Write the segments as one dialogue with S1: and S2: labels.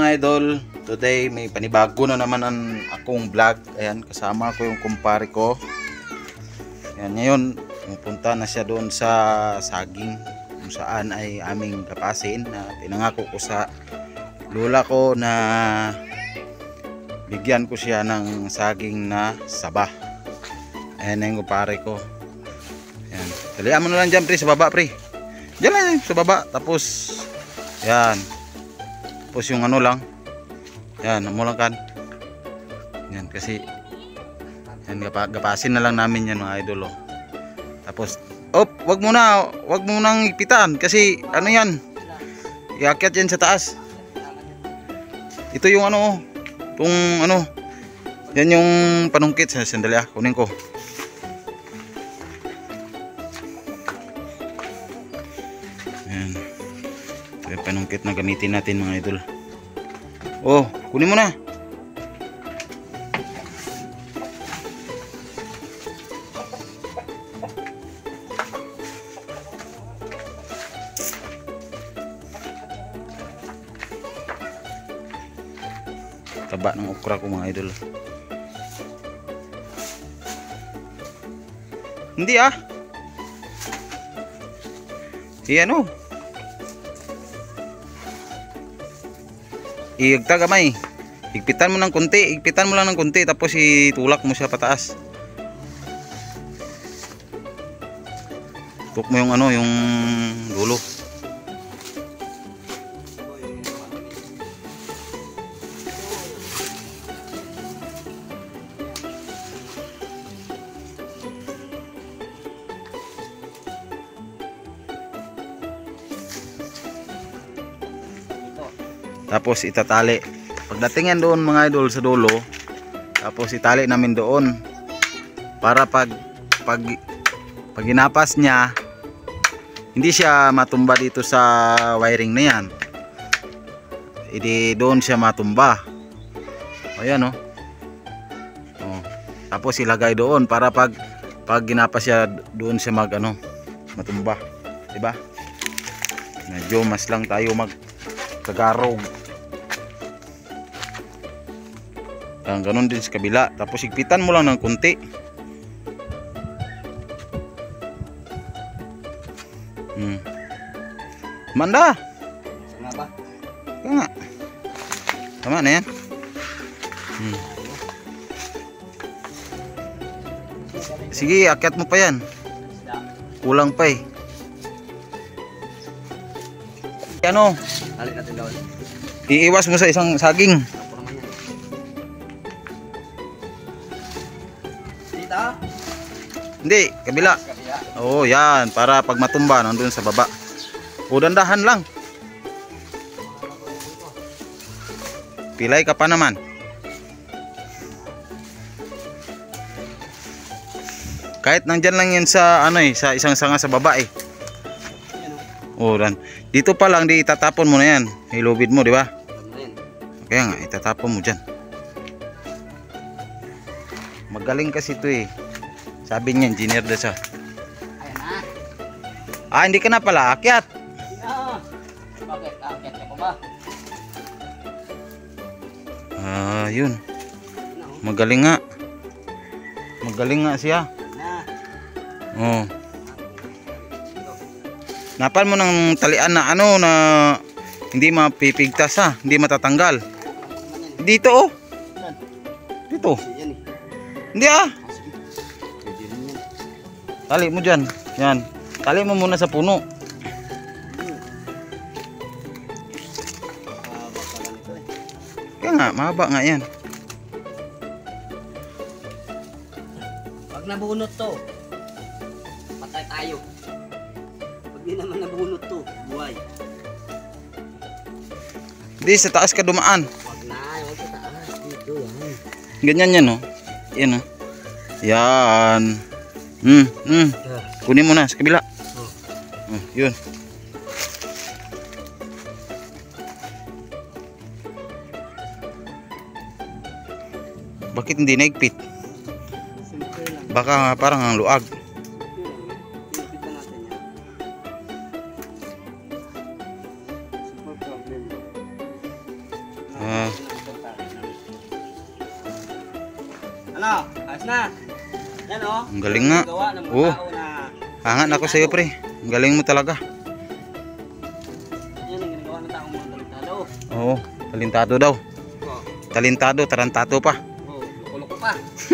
S1: mga idol, today may panibago na naman ang akong vlog. Ayan, kasama ko yung kumpare ko. Ayan, ngayon pupunta na siya doon sa saging kung saan ay aming kapasin na pinangako ko sa lola ko na bigyan ko siya ng saging na saba. Ayan na yung kumpare ko. Ayan, dalihan mo na lang dyan pre, sa baba pre. Diyan lang sa baba, tapos yan. Tapos yung ano lang. Yan, amulang kan. Yan kasi yan, gapasin na lang namin yan mga idol oh. Tapos wag mo nang ipitan kasi ano yan. Iakyat yan sa taas. Ito yung ano, itong ano. Yan yung panungkit sa sandali ah, kunin ko. Yan. Yung panungkit na gamitin natin mga idol. Oh, kunin mo na. Taba ng okra ko mga idol. Hindi ah. Iyan oh. Iigta gamay. Igpitan mo ng konti, igpitan mo lang ng konti tapos itulak mo siya pataas. Tuk mo yung ano, yung dulo. Tapos itatali. Pagdating yan doon mga idol sa dulo, tapos itali namin doon para pag ginapas niya hindi siya matumba dito sa wiring na yan. Hindi doon siya matumba. Ayan oh. Oh. Tapos ilagay doon para pag ginapas siya doon siya matumba. 'Di ba? Medyo mas lang tayo kagarong. Ganun din sa kabila. Tapos igpitan mo lang ng kunti. Manda. Tama ba? Tama. Tama na yan. Sige, akyat mo pa yan. Kulang pa eh. Ano? Tali natin daw. Iiwas mo sa isang saging. Dito? Hindi, kabila. Oo, yan. Para pag matumba, nandun sa baba. O, dandahan lang. Pilay ka pa naman. Kahit nandyan lang yan sa sa isang sanga sa baba eh. Oh, dan. Dito pa lang di itatapon mo na yan. Hilubid mo, di ba? Kaya nga itatapon mo diyan. Magaling kasi ito eh. Sabi niya engineer daw siya. Ah, hindi ka na pala akyat.
S2: Bakit akyat ka pa ba?
S1: Ah, yun. Magaling nga. Magaling nga siya. Oh. Napan mo ng talian na na hindi mapipigtas ha, hindi matatanggal. Dito oh. Dito. Hindi ah. Tali mo diyan. Yan. Tali mo muna sa puno. Kaya nga, mahaba nga yan.
S2: Pag nabunot to, patay tayo. Hindi naman nabunot to, buhay.
S1: Hindi, sa taas ka dumaan.
S2: Wag sa taas. Dito yan.
S1: Ganyan yan oh. Yan oh. Yan. Kunin mo na sa kabila. Yun. Bakit hindi naigpit? Baka parang ang luag.
S2: Ano? Ayos na. Yan o.
S1: Ang galing nga.
S2: Gawa ng mga
S1: Oo.
S2: tao na...
S1: Hangat ako sa'yo, pre. Ang galing mo talaga.
S2: Yan ang ginagawa ng taong mga talentado.
S1: Oo, talentado daw.
S2: Oo.
S1: Talentado, tarantado pa.
S2: Oo. Loko-loko pa.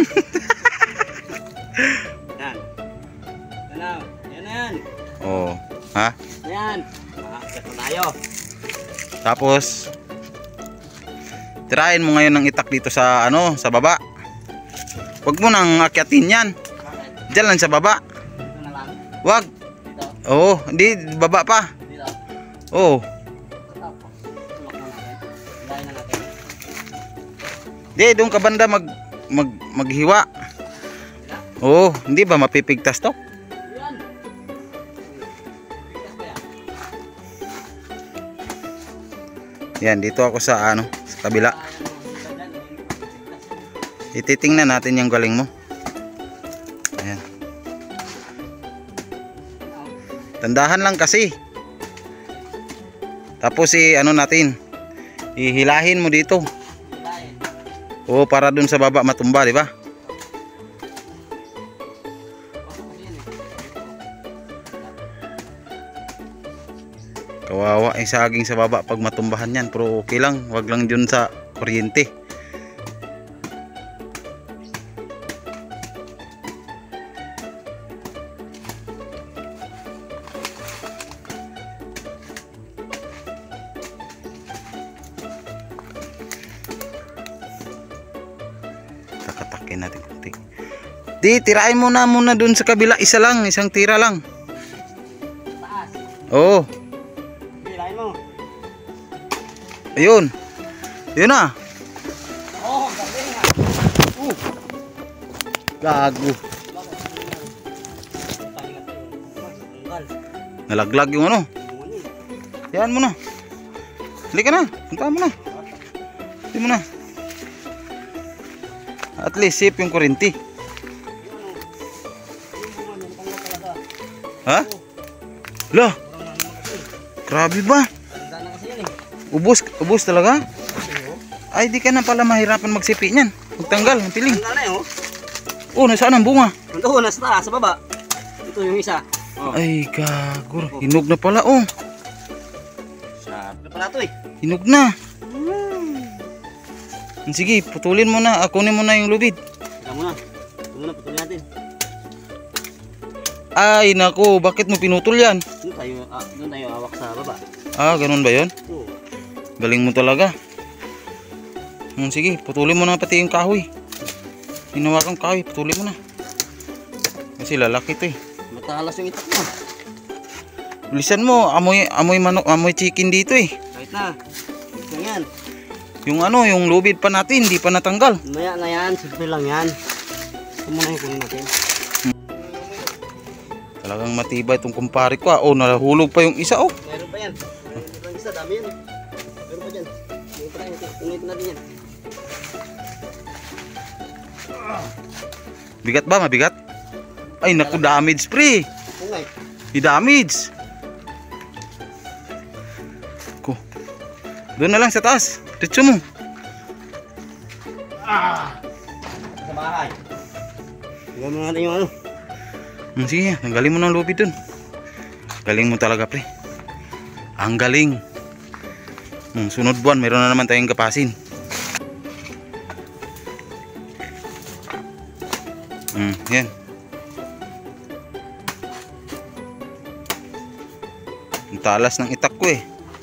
S2: Yan. Yan na. Yan na yan.
S1: Oo. Ha?
S2: Yan. Makakit na tayo.
S1: Tapos, tirahin mo ngayon ng itak dito sa, ano, sa baba. Huwag mo nang akyatin yan.
S2: Bakit?
S1: Diyan lang sa baba.
S2: Dito na lang.
S1: Huwag.
S2: Dito.
S1: Oo, hindi, baba pa.
S2: Dito.
S1: Oo.
S2: Tapos. Tulok na natin. Hilahin na natin.
S1: Di, doon ka banda maghiwa.
S2: Dito.
S1: Oo, hindi ba mapipigtas to?
S2: Yan. Bigas ba yan?
S1: Yan, dito ako sa, ano, sa kabila.
S2: Ayan, dito dyan. Bigas.
S1: Ititingnan natin yung galing mo. Ayan. Tandahan lang kasi. Tapos ano natin, ihilahin mo dito.
S2: Hilahin.
S1: Oo, para dun sa baba matumba, di ba? Kawawa ay saging sa baba pag matumbahan yan. Pero okay lang, wag lang dun sa kuryente. Takatakin natin konti. Di, tirain mo na muna dun sa kabila. Isa lang, isang tira lang.
S2: Taas.
S1: Oo,
S2: Hilahin mo.
S1: ayun. Yun na.
S2: Oh, galing ha.
S1: Gago.
S2: Tanggal.
S1: Nalaglag yung ano.
S2: Yung ano eh.
S1: Yan mo na. Halika na. Punta mo na. Hindi mo na. At least safe yung kuryente. Ha? Lah, grabe ba?
S2: Tanda na kasi yan eh.
S1: Ubos talaga? Ay, di ka na pala mahirapan magsipi niyan. Magtanggal, ang piling.
S2: Tanda na eh oh.
S1: Oh, nasaan ang bunga?
S2: Doon, nasa taas, sa baba. Ito yung isa. Oh.
S1: Ay, gagor. Hinog na pala, oh.
S2: Sharp na pala ito eh.
S1: Hinog na. Sige, putulin mo na. Kunin mo na yung lubid.
S2: Teka muna. Ito muna, putulin natin.
S1: Ay, nako. Bakit mo pinutol yan?
S2: Doon tayo awak sa baba.
S1: Ah, ganun ba yun?
S2: Oo.
S1: Galing mo talaga. Sige, putulin mo na pati yung kahoy. Hinawakan kahoy, putulin mo na. Kasi lalaki ito eh.
S2: Matalas yung itak mo.
S1: Bilisan mo, amoy manok, amoy chicken dito eh.
S2: Kahit na. Ito yan.
S1: Yung ano, yung lubid pa natin, hindi pa natanggal.
S2: Maya na yan, simple lang yan. Ito muna yung kunin natin.
S1: Talagang matibay itong kumpare ko. Oh, nahulog pa yung isa oh.
S2: Meron pa yan. Meron pa isa, dami yan eh. Meron pa dyan. Meron pa tayo, tunitin natin yan.
S1: Bigat ba? Mabigat? Ay, naku, damage pre.
S2: Kungay.
S1: I-damage. Ko. Doon na lang sa taas. Diretso mo.
S2: Sa bahay. Tingnan mo natin yung ano.
S1: Sige, tanggalin mo ng lubid dun. Galing mo talaga pre. Ang galing. Sunod buwan, meron na naman tayong kapasin. Yan. Ang talas ng itak ko eh.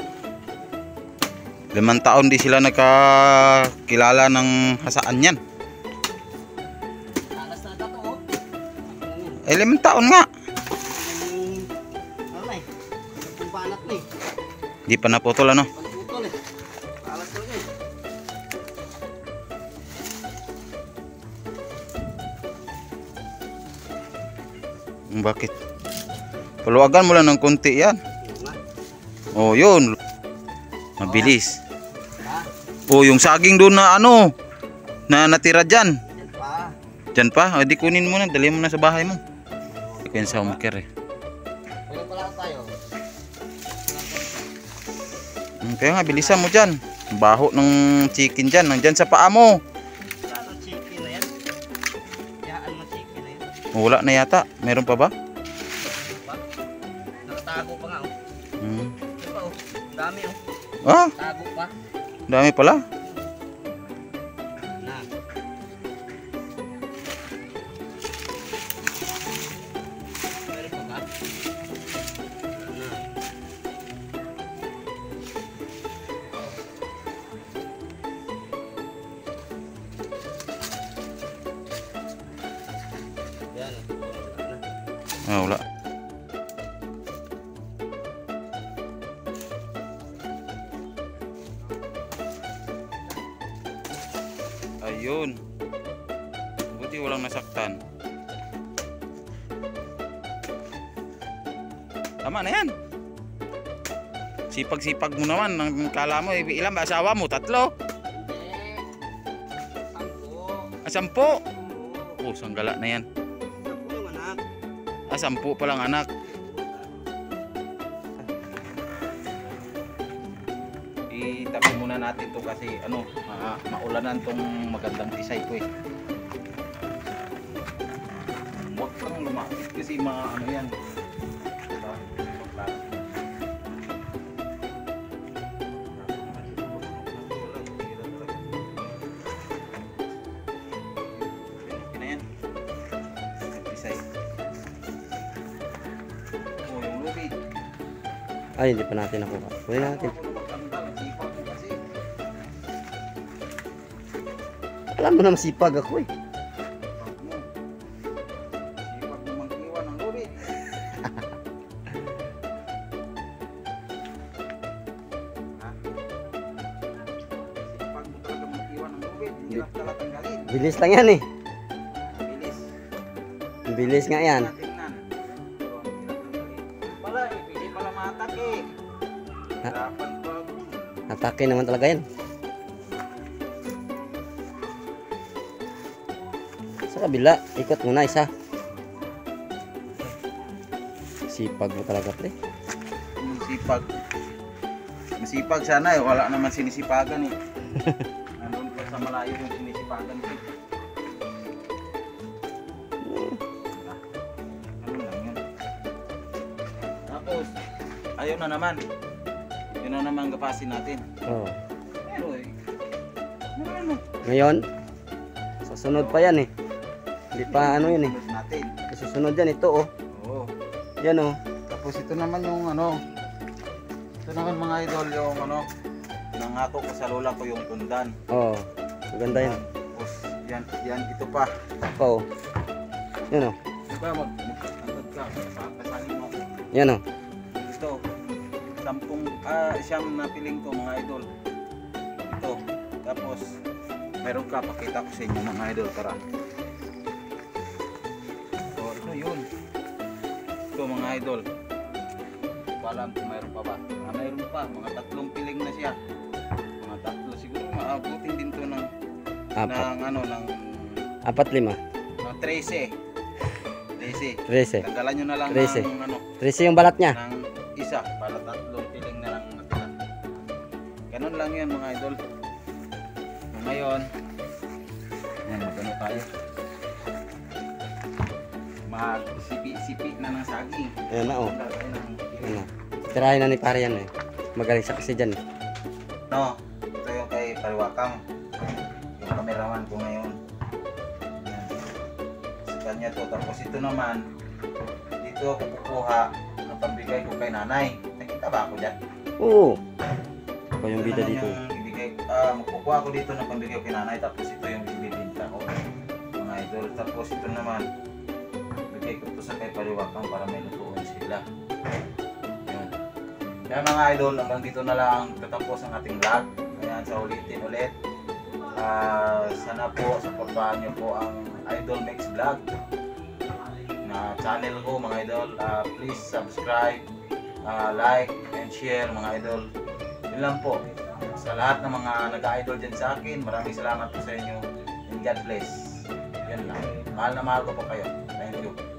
S1: 5 taon di sila nagkakilala ng hasaan yan.
S2: Alas na ito oh.
S1: Ay 5 taon nga.
S2: Ano na eh. Yung banat na eh.
S1: Di pa naputol ano.
S2: Pagputol eh. Alas talaga eh.
S1: Bakit? Paluwagan mo lang ng konti yan.
S2: Yung nga.
S1: Oh, yun. Mabilis.
S2: Ha?
S1: Oh, yung saging doon na ano, na natira dyan.
S2: Yan pa.
S1: Dyan pa? O, di kunin mo na. Dali mo na sa bahay mo. Ikaw yung sa home care eh.
S2: Pwede pala tayo.
S1: Kaya nga, bilisan mo dyan. Baho ng chicken dyan. Nandyan sa paa mo.
S2: Ano chicken na yan? Yaan mo chicken na yan.
S1: Wala na yata. Meron pa ba?
S2: Pa? Nakatago pa nga oh.
S1: Hmm.
S2: Ito pa oh. Dami oh.
S1: Ah,
S2: Tago pa.
S1: dami pala.
S2: Na. Meron pa ba? Na. Yan.
S1: Ah, wala. Ayun. Buti walang nasaktan. Tama na yan. Sipag-sipag mo naman. Ang kala mo, ilan ba asawa mo? 3?
S2: Hindi. 10.
S1: 10? Oh, sanggala na yan.
S2: 10 yung anak.
S1: 10 pa lang anak. Itabi muna natin to kasi ano, maulanan tong magandang tisay ko eh. Huwag kang lumapit kasi mga ano yan. Okay na yan. Tisay. Oh, yung lubid.
S2: Ay, hindi pa natin nakuha. Kunin natin. Alam mo na masipag ako eh.
S1: Sipag mo mag-iwan ng lubid. Sipag mo talaga mag-iwan ng lubid. Hindi lang talaga tanggalin.
S2: Bilis lang yan eh.
S1: Bilis.
S2: Bilis nga yan.
S1: Tingnan. Pala, hindi pala matak eh. Hirapan pa.
S2: Atake naman talaga yan. Sa kabila, ikot muna isa. Sipag mo talaga pre.
S1: Sipag. Masipag sana eh. Wala naman sinisipagan eh. Nandun pa sa malayo yung sinisipagan eh. Ano lang yun. Tapos, ayun na naman. Yun na naman gapasin natin.
S2: Oh.
S1: Pero eh. Ano?
S2: Ngayon, susunod pa yan eh. Hindi pa ano yun eh.
S1: Sunod natin.
S2: Susunod yan ito oh.
S1: Oo.
S2: Yan oh.
S1: Tapos ito naman yung ano. Ito naman mga idol yung ano. Nangako ko sa lola ko yung tundan.
S2: Oh. Maganda yan.
S1: Tapos yan ito pa.
S2: Pa oh. Yan oh.
S1: Diba mag-tangkad ka. Papasanin mo.
S2: Yan oh.
S1: Ito. Siyam na piling ko mga idol. Ito. Tapos meron ka. Pakita ko sa inyo mga idol. Tara. Ito yun. Ito mga idol. Hindi ko alam kung mayroon pa ba. Mayroon pa. Mga 3 piling na siya. Mga 3. Siguro maabutin din to ng
S2: Apat.
S1: ng
S2: 4, 5.
S1: mga 13. 13.
S2: 13.
S1: Tanggalan nyo na lang
S2: 13.
S1: ng ano.
S2: 13 yung balat niya.
S1: Ng isa para 3 piling na lang natira. Ganun lang yan mga idol. So, ngayon yan, magano tayo, magsipi-sipi na ng saging.
S2: Ayan na oh.
S1: Tanggal tayo ng piling.
S2: Ano. Tirahin na ni pare yan eh. Magaling siya kasi dyan eh.
S1: No, ito yung kay Pariwakang, yung cameraman ko ngayon. Yan. Sa kanya to. Tapos ito naman, dito ako kukuha ng pambigay ko kay nanay. Nakita ba ako dyan?
S2: Oo. Ito yung
S1: Ito
S2: bida
S1: naman
S2: dito.
S1: yung ibigay, magkukuha ako dito ng pambigay ko kay nanay. Tapos ito yung ibibinta ko mga idol. Tapos ito naman, bigay ko to sa kay Pariwakang para may lutuan sila. Yun. Kaya mga idol, hanggang dito na lang tatapos ang ating vlog. Ayan, sa ulitin ulit. Sana po supportahan niyo po ang Idol Mix Vlog na channel ko mga idol. Please subscribe, like and share mga idol. Yun lang po. Sa lahat ng mga nag-idol dyan sa akin, maraming salamat po sa inyo and God bless. Yun lang. Mahal na mahal ko po kayo. Thank you.